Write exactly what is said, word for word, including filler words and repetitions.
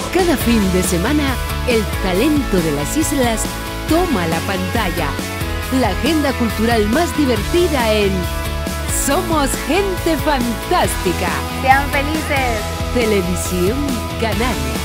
Cada fin de semana, el talento de las islas toma la pantalla. La agenda cultural más divertida en Somos Gente Fantástica. ¡Sean felices! Televisión Canaria.